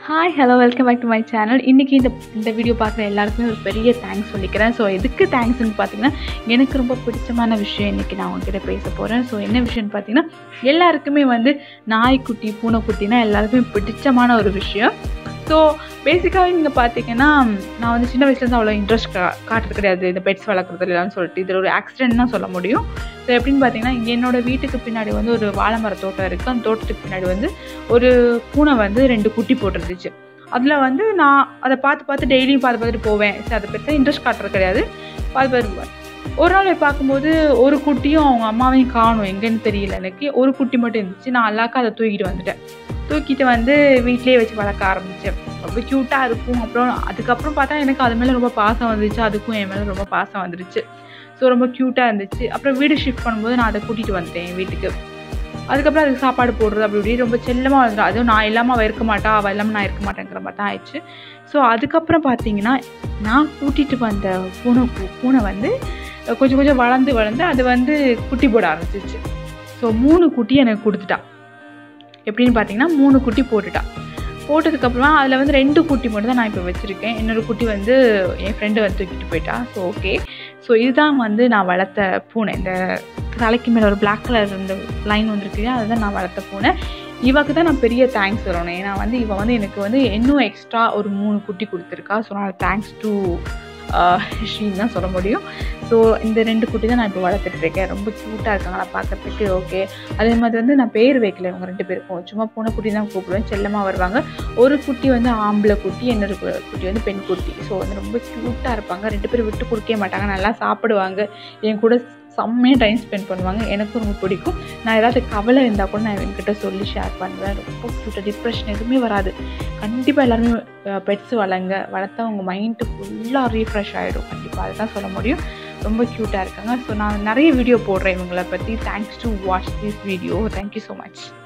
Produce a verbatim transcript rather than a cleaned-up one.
Hi hello welcome back to my channel. இன்றைக்கி இந்த இந்த வீடியோ பார்க்குற எல்லாருக்குமே ஒரு பெரிய தேங்க்ஸ் சொல்லிக்கிறேன். ஸோ எதுக்கு தேங்க்ஸ்ன்னு பார்த்தீங்கன்னா, எனக்கு ரொம்ப பிடிச்சமான விஷயம் இன்றைக்கி நான் உங்ககிட்ட பேச போகிறேன். ஸோ என்ன விஷயம்னு பார்த்தீங்கன்னா, எல்லாருக்குமே வந்து நாய்க்குட்டி பூனைக்குட்டினா எல்லாருக்குமே பிடிச்சமான ஒரு விஷயம். ஸோ பேசிக்காகவே நீங்கள் பார்த்தீங்கன்னா, நான் வந்து சின்ன வயசுலேருந்து அவ்வளோ இன்ட்ரெஸ்ட் கா காட்டுறது கிடையாது இந்த பெட்ஸ் வளர்க்குறதுலான்னு சொல்லிட்டு. இதில் ஒரு ஆக்சிடென்ட் தான் சொல்ல முடியும். ஸோ எப்படின்னு பார்த்தீங்கன்னா, என்னோடய வீட்டுக்கு பின்னாடி வந்து ஒரு வாழை மர தோட்டம் இருக்குது. அந்த தோட்டத்துக்கு பின்னாடி வந்து ஒரு பூனை வந்து ரெண்டு குட்டி போட்டிருந்துச்சு. அதில் வந்து நான் அதை பார்த்து பார்த்து டெய்லியும் பார்த்து பார்த்துட்டு போவேன். சரி, அதை பெருசாக இன்ட்ரெஸ்ட் காட்டுறது கிடையாது, பார்த்து பார்த்து ஒரு நாள் பார்க்கும்போது ஒரு குட்டியும் அவங்க அம்மாவையும் காணும், எங்கேன்னு தெரியல எனக்கு. ஒரு குட்டி மட்டும் இருந்துச்சு. நான் அல்லாக்கா அதை தூக்கிட்டு வந்துட்டேன். தூக்கிட்டு வந்து வீட்லேயே வச்சு வளர்க்க ஆரம்பித்தேன். ரொம்ப க்யூட்டாக இருக்கும். அப்புறம் அதுக்கப்புறம் பார்த்தா எனக்கு அது மேலே ரொம்ப பாசம் வந்துச்சு. அதுக்கும் என் மேலே ரொம்ப பாசம் வந்துருச்சு. ஸோ ரொம்ப க்யூட்டாக இருந்துச்சு. அப்புறம் வீடு ஷிஃப்ட் பண்ணும்போது நான் அதை கூட்டிகிட்டு வந்துட்டேன் என் வீட்டுக்கு. அதுக்கப்புறம் அதுக்கு சாப்பாடு போடுறது அப்படி இப்படி ரொம்ப செல்லமாக வந்துடும். அதுவும் நான் இல்லாமல் அவள் இருக்க மாட்டா, அவள் இல்லாமல் நான் இருக்க மாட்டேங்கிற மாதிரி தான் ஆயிடுச்சு. ஸோ அதுக்கப்புறம் பார்த்தீங்கன்னா, நான் கூட்டிகிட்டு வந்த பூனை பூனை வந்து கொஞ்சம் கொஞ்சம் வளர்ந்து வளர்ந்து அது வந்து குட்டி போட ஆரம்பிச்சிச்சு. ஸோ மூணு குட்டி எனக்கு கொடுத்துட்டா. எப்படின்னு பார்த்தீங்கன்னா, மூணு குட்டி போட்டுட்டா. போட்டதுக்கப்புறமா அதில் வந்து ரெண்டு குட்டி மட்டும் தான் நான் இப்போ வச்சுருக்கேன். இன்னொரு குட்டி வந்து என் ஃப்ரெண்டு வந்து தூக்கிட்டு போயிட்டா. So okay. ஸோ இதுதான் வந்து நான் வளர்த்த பூனை. இந்த தலைக்கு மேலே ஒரு பிளாக் கலர் இந்த லைன் வந்துருக்கு இல்லையா, அதுதான் நான் வளர்த்த பூனை. இவக்கு தான் நான் பெரிய தேங்க்ஸ் சொல்லணும். ஏன்னா வந்து இவள் வந்து எனக்கு வந்து இன்னும் எக்ஸ்ட்ரா ஒரு மூணு குட்டி கொடுத்துருக்கா. ஸோ நான் தேங்க்ஸ் டு ஷீன்னு தான் சொல்ல முடியும். ஸோ இந்த ரெண்டு குட்டி தான் நான் இப்போ வளர்த்துட்ருக்கேன். ரொம்ப க்யூட்டாக இருக்காங்களா பார்க்குறதுக்கு. ஓகே. அதே மாதிரி வந்து நான் பேர் வைக்கல இவங்க ரெண்டு பேருக்கும். சும்மா பூனை குட்டி தான் கூப்பிடுவேன். செல்லமாக வருவாங்க. ஒரு குட்டி வந்து ஆம்பளை குட்டி, இன்னொரு குட்டி வந்து பெண் குட்டி. ஸோ வந்து ரொம்ப க்யூட்டாக இருப்பாங்க. ரெண்டு பேரும் விட்டு கொடுக்கவே மாட்டாங்க. நல்லா சாப்பிடுவாங்க. என் கூட செம்மையாக டைம் ஸ்பெண்ட் பண்ணுவாங்க. எனக்கும் ரொம்ப பிடிக்கும். நான் ஏதாவது கவலை இருந்தால் கூட நான் என்கிட்ட சொல்லி ஷேர் பண்ணுவேன். ரொம்ப க்யூட்டாக, டிப்ரெஷன் எதுவுமே வராது. கண்டிப்பாக எல்லாருமே பெட்ஸ் வளங்க. வளர்த்தா உங்கள் மைண்டு ஃபுல்லாக ரீஃப்ரெஷ் ஆகிடும். கண்டிப்பாக அதுதான் சொல்ல முடியும். ரொம்ப க்யூட்டாக இருக்காங்க. ஸோ நான் நிறைய வீடியோ போடுறேன் இவங்களை பற்றி. Thanks to watch this video. Thank you so much.